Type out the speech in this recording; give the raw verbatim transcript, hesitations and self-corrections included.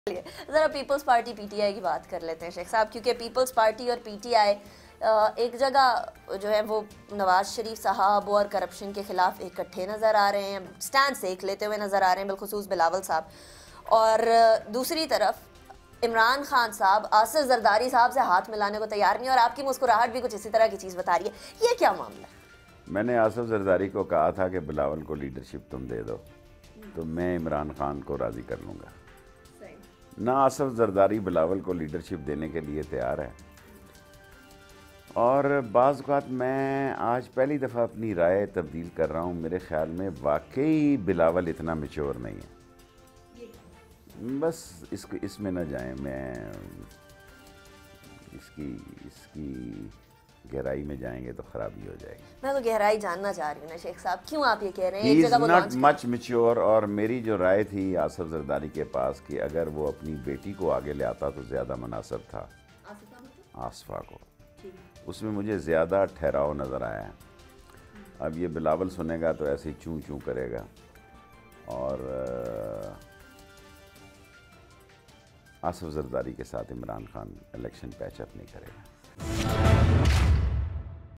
ज़रा peoples party PTI की बात कर लेते हैं शेख साहब, क्योंकि पीपल्स पार्टी और पीटीआई एक जगह जो है वो नवाज शरीफ साहब और करप्शन के खिलाफ इकट्ठे नज़र आ रहे हैं, स्टैंड सेक लेते हुए नज़र आ रहे हैं, बिलखुसूस बिलावल साहब। और दूसरी तरफ इमरान खान साहब आसिफ जरदारी साहब से हाथ मिलाने को तैयार नहीं, और आपकी मुस्कुराहट भी कुछ इसी तरह की चीज़ बता रही है। ये क्या मामला है? मैंने आसिफ जरदारी को कहा था कि बिलावल को लीडरशिप तुम दे दो तो मैं इमरान खान को राज़ी कर लूँगा। ना आसिफ जरदारी बिलावल को लीडरशिप देने के लिए तैयार है, और बाज़ औक़ात मैं आज पहली दफ़ा अपनी राय तब्दील कर रहा हूँ। मेरे ख़्याल में वाकई बिलावल इतना मैच्योर नहीं है। बस इसको इसमें न जाएं, मैं इसकी इसकी गहराई में जाएंगे तो ख़राबी हो जाएगी। मैं तो गहराई जानना चाह रही हूँ ना शेख साहब, क्यों आप ये कह रहे हैं? He is not much mature. और मेरी जो राय थी आसिफ जरदारी के पास कि अगर वो अपनी बेटी को आगे ले आता तो ज़्यादा मुनासिब था, आसिफा को, उसमें मुझे ज़्यादा ठहराव नज़र आया है। अब ये बिलावल सुनेगा तो ऐसे ही चूं चूं करेगा, और आसिफ जरदारी के साथ इमरान खान इलेक्शन पैचअप नहीं करेगा।